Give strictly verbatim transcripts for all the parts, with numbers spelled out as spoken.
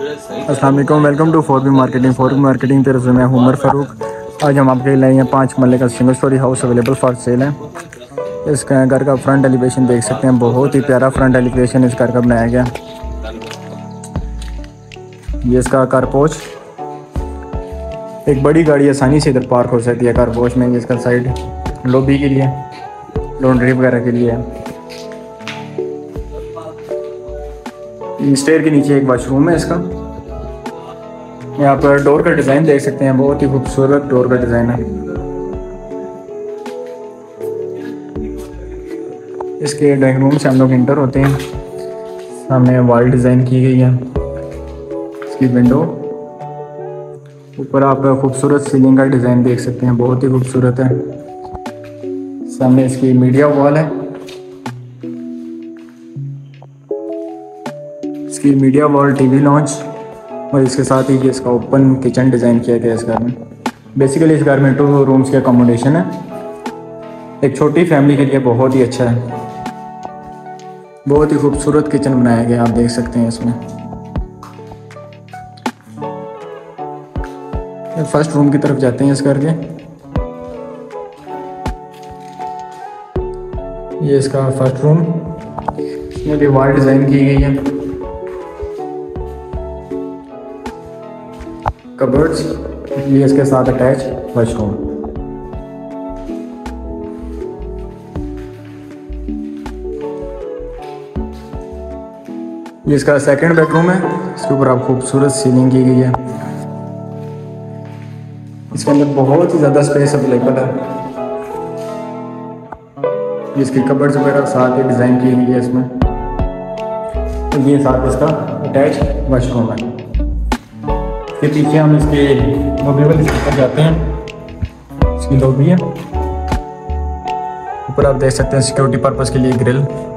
अस्सलाम वालेकुम, welcome to four B marketing. Four B marketing तेरे मैं हूं उमर फ़ारूक। आज हम आपके लिए लाए हैं पाँच मरले का single storey house available for sale है। इसका घर का फ्रंट एलिवेशन देख सकते हैं, बहुत ही प्यारा फ्रंट एलिवेशन इस घर का बनाया गया। ये इसका कारपोच, एक बड़ी गाड़ी आसानी से इधर पार्क हो सकती है कारपोच में। इसका साइड लॉबी के लिए, लॉन्ड्री वगैरह के लिए। स्टेयर के नीचे एक वॉशरूम है इसका। यहाँ पर डोर का डिज़ाइन देख सकते हैं, बहुत ही खूबसूरत डोर का डिज़ाइन है। इसके ड्राइंग रूम से हम लोग इंटर होते हैं। सामने वॉल डिज़ाइन की गई है, इसकी विंडो। ऊपर आप खूबसूरत सीलिंग का डिज़ाइन देख सकते हैं, बहुत ही खूबसूरत है। सामने इसकी मीडिया वॉल है, इसकी मीडिया वॉल टीवी लॉन्च, और इसके साथ ही इसका ओपन किचन डिज़ाइन किया गया इस घर में। बेसिकली इस घर में टू रूम्स की अकोमोडेशन है। एक छोटी फैमिली के लिए बहुत ही अच्छा है। बहुत ही खूबसूरत किचन बनाया गया, आप देख सकते हैं इसमें। फर्स्ट रूम की तरफ जाते हैं इस घर के। ये इसका फर्स्ट रूम, इसमें भी वॉल डिज़ाइन की गई है। कबर्ड्स, ये इसके साथ अटैच वॉशरूम। ये इसका सेकंड बेडरूम है। इसके ऊपर आप खूबसूरत सीलिंग की गई है। इसके अंदर बहुत ही ज़्यादा स्पेस अवेलेबल है। इसकी कबर्ड्स वगैरह साथ ही डिज़ाइन की गई है इसमें। तो ये साथ इसका अटैच वॉशरूम है। के पीछे हम इसके लॉबी वाले पर जाते हैं। इसकी लॉबी है, ऊपर आप देख सकते हैं सिक्योरिटी पर्पस के लिए ग्रिल।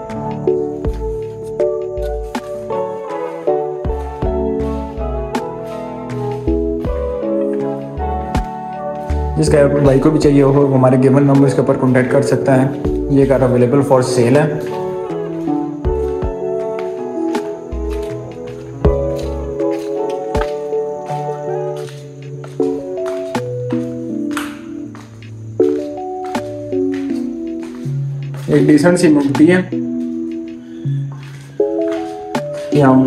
जिसका भाई को भी चाहिए हो वो हमारे गिवन नंबर के ऊपर कॉन्टैक्ट कर सकता है। ये कार अवेलेबल फॉर सेल है। एक डिसेंट सी मिलती है। कि हम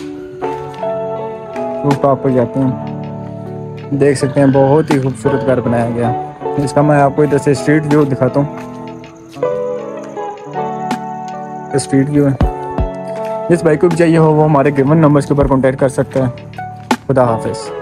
रूफटॉप पर जाते हैं, देख सकते हैं बहुत ही खूबसूरत घर बनाया गया। इसका मैं आपको इधर से स्ट्रीट व्यू दिखाता हूँ। स्ट्रीट व्यू है। जिस बाइक को भी चाहिए हो वो हमारे गिवन नंबर्स के ऊपर कॉन्टैक्ट कर सकता है। खुदा हाफिज़।